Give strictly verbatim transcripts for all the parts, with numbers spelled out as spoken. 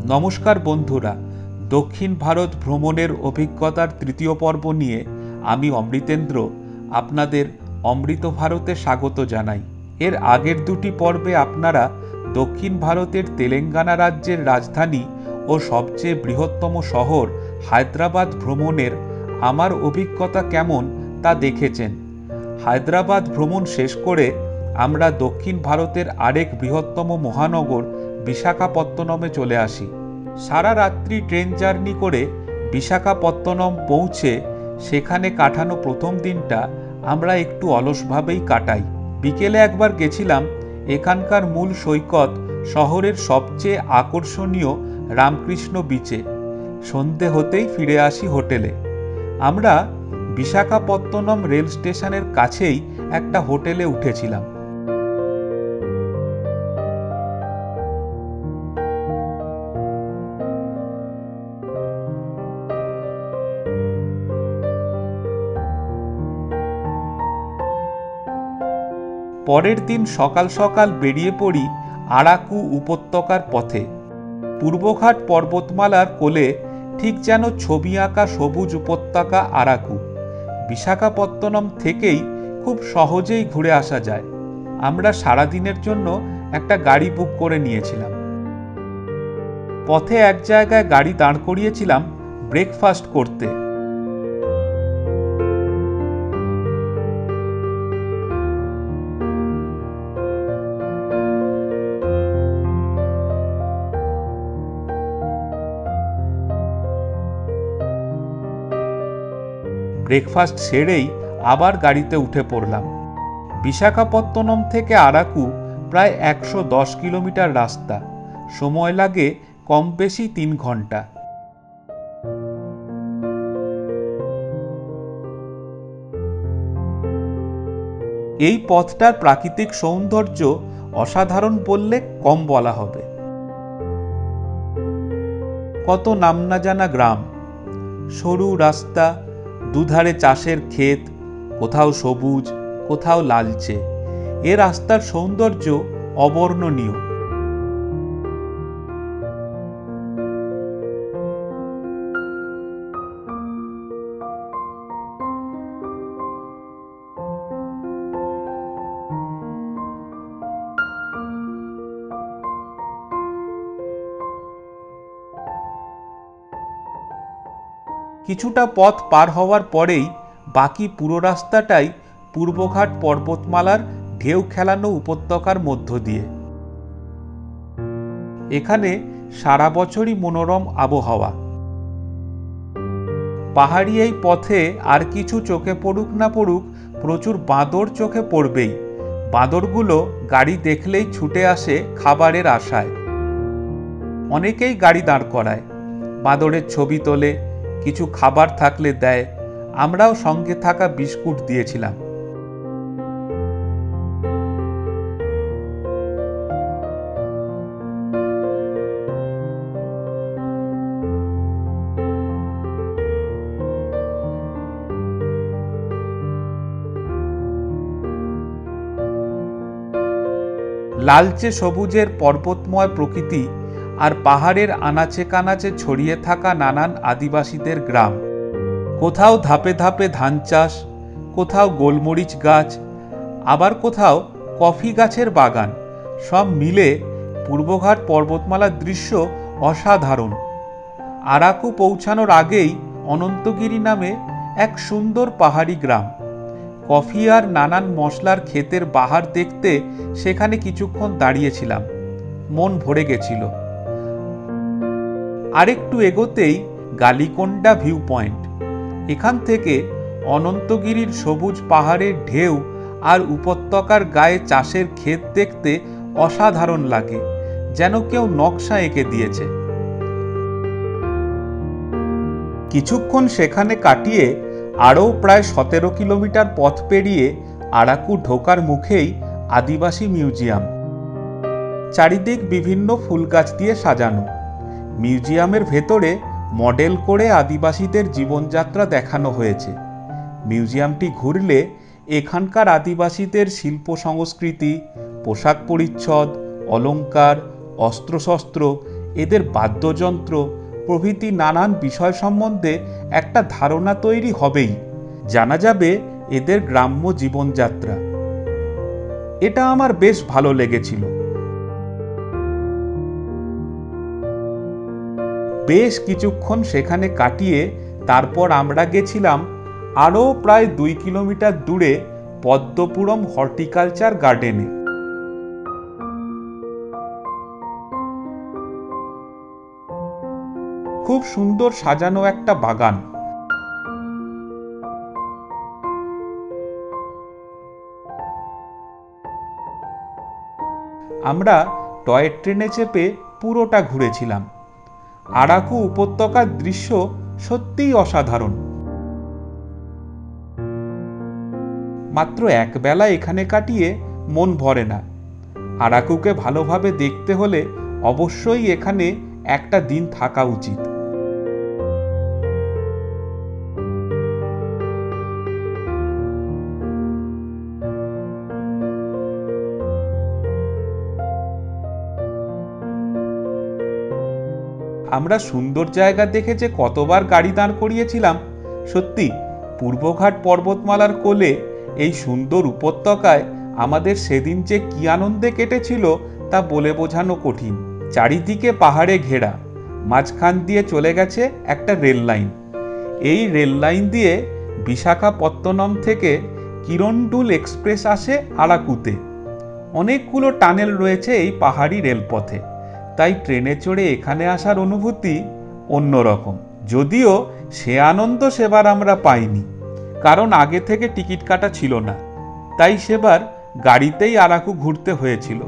নমস্কার বন্ধুরা, দক্ষিণ ভারত ভ্রমণের অভিজ্ঞতার তৃতীয় পর্ব নিয়ে আমি অমৃতেন্দ্র আপনাদের অমৃত ভারতে স্বাগত জানাই। এর আগের দুটি পর্বে আপনারা দক্ষিণ ভারতের তেলেঙ্গানা রাজ্যের রাজধানী ও সবচেয়ে বৃহত্তম শহর হায়দ্রাবাদ ভ্রমণের আমার অভিজ্ঞতা কেমন তা দেখেছেন। হায়দ্রাবাদ ভ্রমণ শেষ করে আমরা দক্ষিণ ভারতের আরেক বৃহত্তম মহানগর বিশাখাপত্তনমে চলে আসি। সারা রাত্রি ট্রেন জার্নি করে বিশাখাপত্তনম পৌঁছে সেখানে কাটানো প্রথম দিনটা আমরা একটু অলসভাবেই কাটাই। বিকেলে একবার গেছিলাম এখানকার মূল সৈকত শহরের সবচেয়ে আকর্ষণীয় রামকৃষ্ণ বিচে। সন্ধে হতেই ফিরে আসি হোটেলে। আমরা বিশাখাপত্তনম রেল স্টেশনের কাছেই একটা হোটেলে উঠেছিলাম। পরের দিন সকাল সকাল বেরিয়ে পড়ি আরাকু উপত্যকার পথে। পূর্বঘাট পর্বতমালার কোলে ঠিক যেন ছবি আঁকা সবুজ উপত্যকা আরাকু। বিশাখাপত্তনম থেকেই খুব সহজেই ঘুরে আসা যায়। আমরা সারাদিনের জন্য একটা গাড়ি বুক করে নিয়েছিলাম। পথে এক জায়গায় গাড়ি দাঁড় করিয়েছিলাম ব্রেকফাস্ট করতে। ব্রেকফাস্ট সেরেই আবার গাড়িতে উঠে পড়লাম। বিশাখাপত্তনম থেকে আরাকু প্রায় একশো দশ কিলোমিটার রাস্তা। সময় লাগে কম বেশি তিন ঘন্টা। এই পথটার প্রাকৃতিক সৌন্দর্য অসাধারণ বললে কম বলা হবে। কত নাম না জানা গ্রাম, সরু রাস্তা, দুধারে চাষের ক্ষেত, কোথাও সবুজ কোথাও লালচে। এ রাস্তার সৌন্দর্য অবর্ণনীয়। কিছুটা পথ পার হওয়ার পরেই বাকি পুরো রাস্তাটাই পূর্বঘাট পর্বতমালার ঢেউ খেলানো উপত্যকার মধ্য দিয়ে। এখানে সারা বছরই মনোরম আবহাওয়া। পাহাড়ি এই পথে আর কিছু চোখে পড়ুক না পড়ুক প্রচুর বাঁদর চোখে পড়বেই। বাঁদরগুলো গাড়ি দেখলেই ছুটে আসে খাবারের আশায়। অনেকেই গাড়ি দাঁড় করায়, বাঁদরের ছবি তোলে, কিছু খাবার থাকলে দেয়। আমরাও সঙ্গে থাকা বিস্কুট দিয়েছিলাম। লালচে সবুজের পর্বতময় প্রকৃতি আর পাহাড়ের আনাচে কানাচে ছড়িয়ে থাকা নানান আদিবাসীদের গ্রাম। কোথাও ধাপে ধাপে ধান চাষ, কোথাও গোলমরিচ গাছ, আবার কোথাও কফি গাছের বাগান। সব মিলে পূর্বঘাট পর্বতমালার দৃশ্য অসাধারণ। আরাকু পৌঁছানোর আগেই অনন্তগিরি নামে এক সুন্দর পাহাড়ি গ্রাম। কফি আর নানান মশলার ক্ষেতের বাহার দেখতে সেখানে কিছুক্ষণ দাঁড়িয়েছিলাম। মন ভরে গেছিল। আরেকটু এগোতেই গালিকোন্ডা ভিউ পয়েন্ট। এখান থেকে অনন্তগিরির সবুজ পাহাড়ের ঢেউ আর উপত্যকার গায়ে চাষের ক্ষেত দেখতে অসাধারণ লাগে, যেন কেউ নকশা এঁকে দিয়েছে। কিছুক্ষণ সেখানে কাটিয়ে আরও প্রায় সতেরো কিলোমিটার পথ পেরিয়ে আরাকু ঢোকার মুখেই আদিবাসী মিউজিয়াম। চারিদিক বিভিন্ন ফুল গাছ দিয়ে সাজানো। মিউজিয়ামের ভেতরে মডেল করে আদিবাসীদের জীবনযাত্রা দেখানো হয়েছে। মিউজিয়ামটি ঘুরলে এখানকার আদিবাসীদের শিল্প সংস্কৃতি, পোশাক পরিচ্ছদ, অলংকার, অস্ত্রশস্ত্র এদের বাদ্যযন্ত্র প্রভৃতি নানান বিষয় সম্বন্ধে একটা ধারণা তৈরি হবেই। জানা যাবে এদের গ্রাম্য জীবনযাত্রা। এটা আমার বেশ ভালো লেগেছিল। বেশ কিছুক্ষণ সেখানে কাটিয়ে তারপর আমরা গেছিলাম আরও প্রায় দুই কিলোমিটার দূরে পদ্মপুরম হর্টিকালচার গার্ডেনে। খুব সুন্দর সাজানো একটা বাগান। আমরা টয় ট্রেনে চেপে পুরোটা ঘুরেছিলাম। আরাকু উপত্যকার দৃশ্য সত্যিই অসাধারণ। মাত্র এক বেলা এখানে কাটিয়ে মন ভরে না। আরাকুকে ভালোভাবে দেখতে হলে অবশ্যই এখানে একটা দিন থাকা উচিত। আমরা সুন্দর জায়গা দেখে যে কতবার গাড়ি দাঁড় করিয়েছিলাম। সত্যি পূর্বঘাট পর্বতমালার কোলে এই সুন্দর উপত্যকায় আমাদের সেদিন যে কি আনন্দে কেটেছিল তা বলে বোঝানো কঠিন। চারিদিকে পাহাড়ে ঘেরা, মাঝখান দিয়ে চলে গেছে একটা রেল লাইন। এই রেল লাইন দিয়ে বিশাখাপত্তনম থেকে কিরণডুল এক্সপ্রেস আসে আরাকুতে। অনেকগুলো টানেল রয়েছে এই পাহাড়ি রেলপথে, তাই ট্রেনে চড়ে এখানে আসার অনুভূতি অন্যরকম। যদিও সে আনন্দ সেবার আমরা পাইনি, কারণ আগে থেকে টিকিট কাটা ছিল না, তাই সেবার গাড়িতেই আরাকু ঘুরতে হয়েছিল।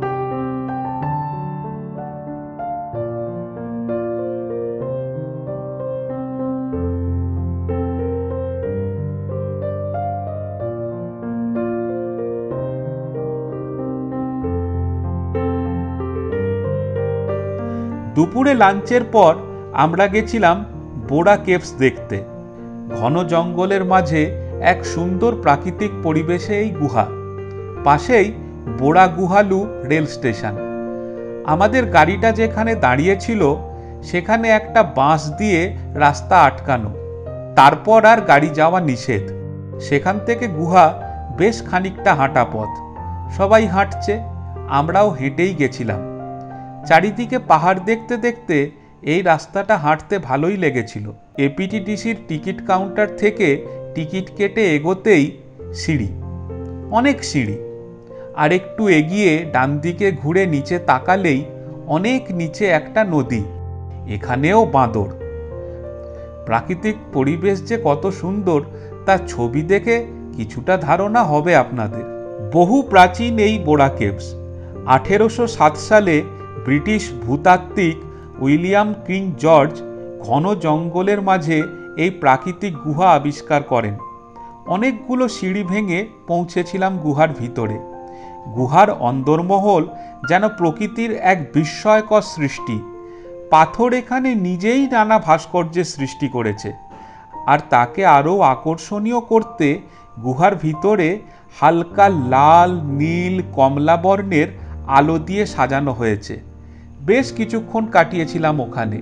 দুপুরে লাঞ্চের পর আমরা গেছিলাম বোরা কেভস দেখতে। ঘন জঙ্গলের মাঝে এক সুন্দর প্রাকৃতিক পরিবেশে এই গুহা। পাশেই বোরা গুহালু রেল স্টেশন। আমাদের গাড়িটা যেখানে দাঁড়িয়েছিল সেখানে একটা বাঁশ দিয়ে রাস্তা আটকানো, তারপর আর গাড়ি যাওয়া নিষেধ। সেখান থেকে গুহা বেশ খানিকটা হাঁটা পথ। সবাই হাঁটছে, আমরাও হেঁটেই গেছিলাম। চারিদিকে পাহাড় দেখতে দেখতে এই রাস্তাটা হাঁটতে ভালোই লেগেছিল। এপিটিডিসির টিকিট কাউন্টার থেকে টিকিট কেটে এগোতেই সিঁড়ি, অনেক সিঁড়ি। আর একটু এগিয়ে ডান দিকে ঘুরে নিচে তাকালেই অনেক নিচে একটা নদী, এখানেও বাঁদর। প্রাকৃতিক পরিবেশ যে কত সুন্দর তা ছবি দেখে কিছুটা ধারণা হবে আপনাদের। বহু প্রাচীন এই বোরা কেভস। আঠেরোশো সাত সালে ব্রিটিশ ভূতাত্ত্বিক উইলিয়াম কিং জর্জ ঘন জঙ্গলের মাঝে এই প্রাকৃতিক গুহা আবিষ্কার করেন। অনেকগুলো সিঁড়ি ভেঙে পৌঁছেছিলাম গুহার ভিতরে। গুহার অন্দরমহল যেন প্রকৃতির এক বিস্ময়কর সৃষ্টি। পাথর এখানে নিজেই নানা ভাস্কর্যের সৃষ্টি করেছে, আর তাকে আরও আকর্ষণীয় করতে গুহার ভিতরে হালকা লাল, নীল, কমলা বর্ণের আলো দিয়ে সাজানো হয়েছে। বেশ কিছুক্ষণ কাটিয়েছিলাম ওখানে।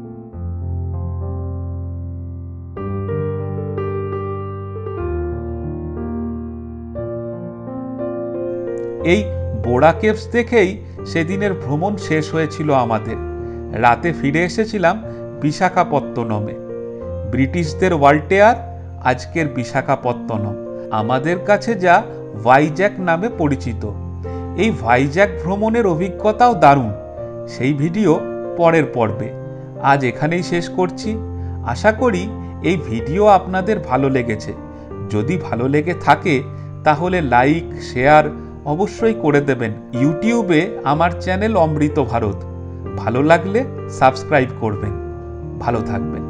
এই বোরা কেভস দেখেই সেদিনের ভ্রমণ শেষ হয়েছিল আমাদের। রাতে ফিরে এসেছিলাম বিশাখাপত্তনমে। ব্রিটিশদের ওয়াল্টেয়ার, আজকের বিশাখাপত্তনম, আমাদের কাছে যা ভাইজ্যাক নামে পরিচিত। এই ভাইজ্যাক ভ্রমণের অভিজ্ঞতাও দারুণ। সেই ভিডিও পরের পর্বে। আজ এখানেই শেষ করছি। আশা করি এই ভিডিও আপনাদের ভালো লেগেছে। যদি ভালো লেগে থাকে তাহলে লাইক, শেয়ার অবশ্যই করে দেবেন। ইউটিউবে আমার চ্যানেল অমৃত ভারত। ভালো লাগলে সাবস্ক্রাইব করবেন। ভালো থাকবেন।